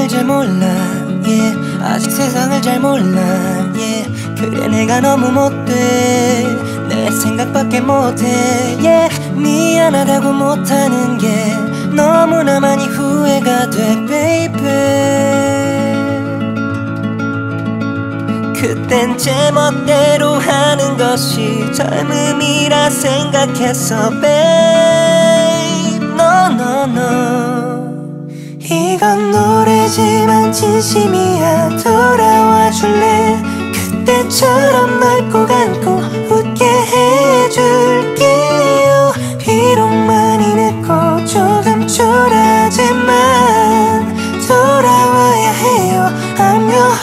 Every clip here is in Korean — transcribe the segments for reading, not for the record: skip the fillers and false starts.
세상을 잘 몰라 yeah. 아직 세상을 잘 몰라 yeah. 그래 내가 너무 못돼 내 생각밖에 못해 yeah. 미안하다고 못하는 게 너무나 많이 후회가 돼 baby. 그땐 제 멋대로 하는 것이 젊음이라 생각했어 babe. No no no 이건 노래지만 진심이야. 돌아와 줄래? 그때처럼 널 꼭 안고 웃게 해줄게요. 비록 많이 늦고 조금 초라하지만 돌아와야 해요. I'm your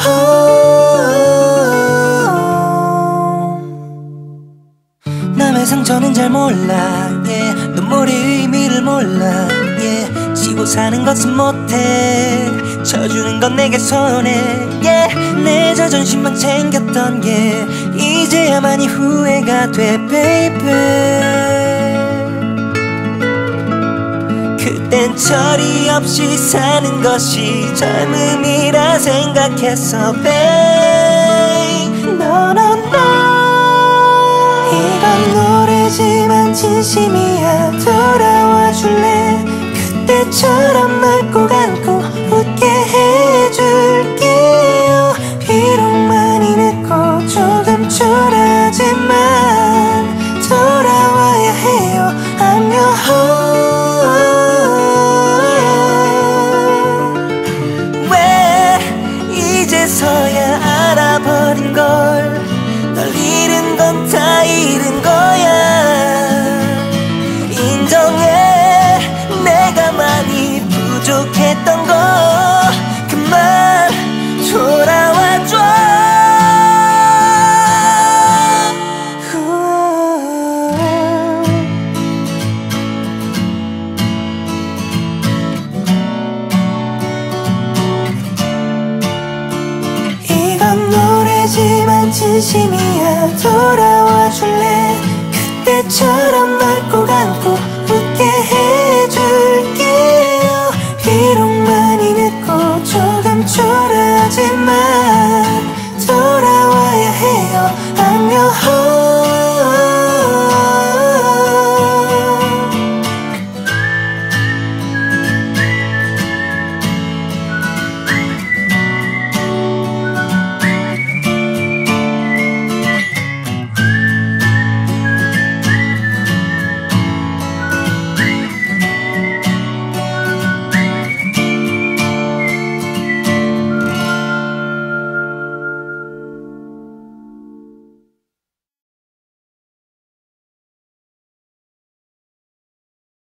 home. 남의 상처는 잘 몰라 yeah. 눈물의 의미를 몰라 yeah. 지고 사는 것은 못해 져주는 건 내게 손해 yeah. 내 자존심만 챙겼던 게 이제야 많이 후회가 돼 baby. 그땐 철이 없이 사는 것이 젊음이라 생각했어 babe. No no no 이건 노래지만 진심이야. 돌아와 줄래? 그때처럼 널 꼭 안고 웃게 해줄게요. 비록 많이 늦고 조금 초라하지만 돌아와야 해요. I'm your home. 왜 이제서야 알아버린 걸 널 잃은 건 다 잃은 거야. 인정해 내가 많이 부족했던 거 그만 돌아와줘. 이건 노래지만 진심이야. 돌아와 줄래? 그때처럼 널 꼭 안고